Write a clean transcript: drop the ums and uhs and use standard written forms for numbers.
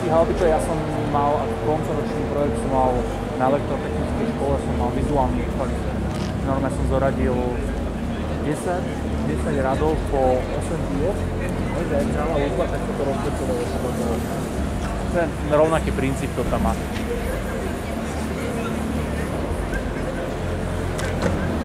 nestíhal by to, ja som mal koncoročný projekt, som mal na elektrotechnickej škole, som mal vizuálny výtvarný. Normálne som zoradil 10 radov po 8 diel. Že ak hrála hudba, tak sa to rozpečovalo. To je rovnaký princíp, to tam má.